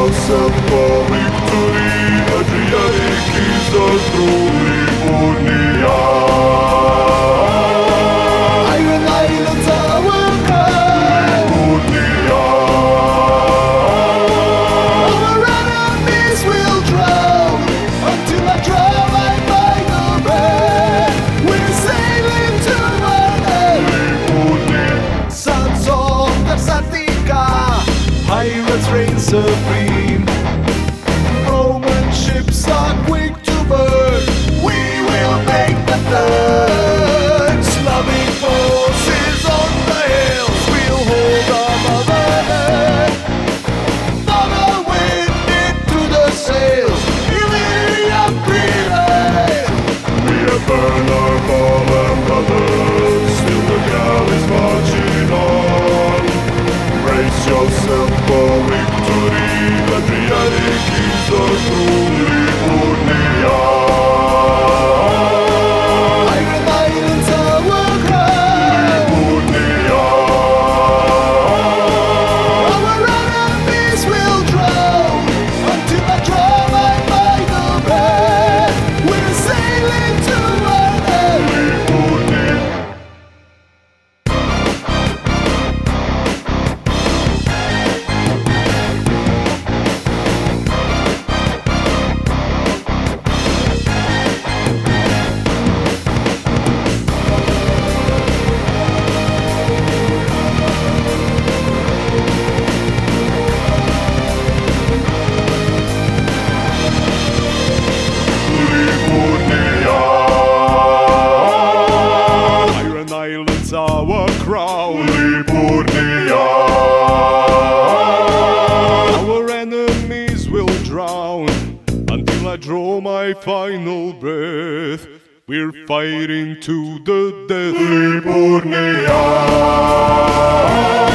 yourself for victory. Adriatic is the true Liburnia. Iron Islands are our crown. Liburnia. Our enemies will drown until I draw my final breath. We're sailing to our end. Liburnia. Sons of the Satica, pirates reign supreme. Roman ships are quick to burn. We will make the third. Slavic forces on the hills will hold our motherland. Follow wind into the sails. Illyrian prevail. We have burned our fallen brothers, still the galleys marching on. Brace yourself for victory. Adriatic is the true Liburnia. Iron Islands are our crown. Liburnia. Our enemies will drown until I draw my final breath. We're sailing to our end. Liburnia. Iron Islands are our crown. Liburnia. Our enemies will drown until I draw my final breath. We're fighting to the death. Liburnia.